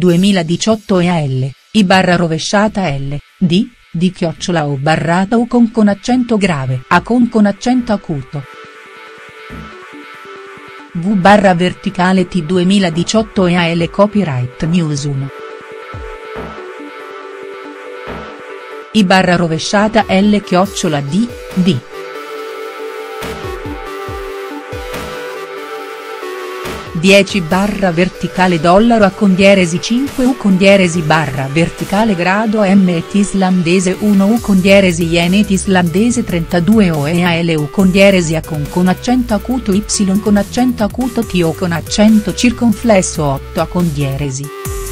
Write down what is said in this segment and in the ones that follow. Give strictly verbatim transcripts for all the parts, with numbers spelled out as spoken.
duemiladiciotto e A L, I barra rovesciata L, D, di chiocciola o barrata U con con accento grave A con con accento acuto. V barra verticale T duemiladiciotto e A L Copyright News uno. I barra rovesciata L chiocciola D, D. dieci barra verticale dollaro A con dieresi cinque U con dieresi barra verticale grado M et islandese uno U con dieresi yen et islandese trentadue O e A L U con dieresi A con con accento acuto Y con accento acuto T O con accento circonflesso otto A con dieresi.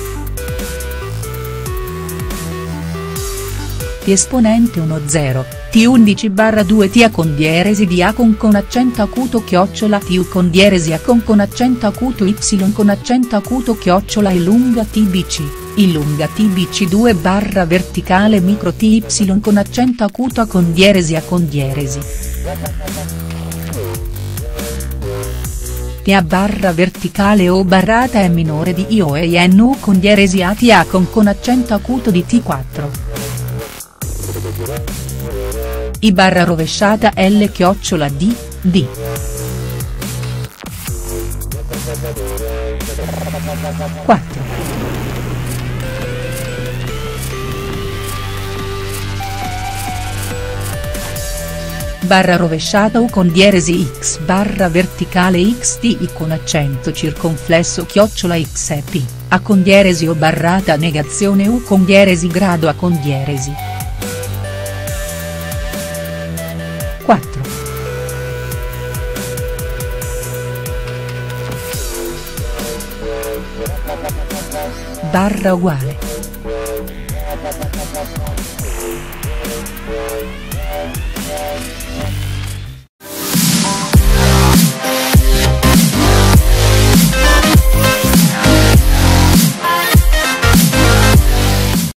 T esponente uno zero, T undici barra due T A con dieresi di A con con accento acuto chiocciola T U con dieresi A con con accento acuto Y con accento acuto chiocciola I lunga T B C, I lunga T B C due barra verticale micro T Y con accento acuto A con dieresi A con dieresi. T A barra verticale O barrata è minore di I O e I N U con dieresi A T A con con accento acuto di T quattro. I barra rovesciata L chiocciola D, D. quattro. Barra rovesciata U con dieresi X barra verticale X T I con accento circonflesso chiocciola X E P, A con dieresi O barrata negazione U con dieresi grado A con dieresi. quattro. Barra uguale.